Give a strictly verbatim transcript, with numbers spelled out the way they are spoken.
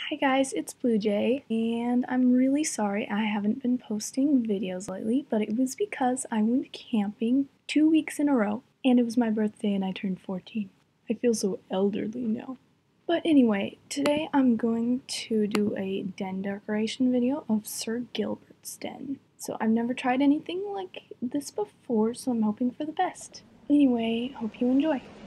Hi guys, it's Blue Jay, and I'm really sorry I haven't been posting videos lately, but it was because I went camping two weeks in a row, and it was my birthday and I turned fourteen. I feel so elderly now. But anyway, today I'm going to do a den decoration video of Sir Gilbert's den. So I've never tried anything like this before, so I'm hoping for the best. Anyway, hope you enjoy.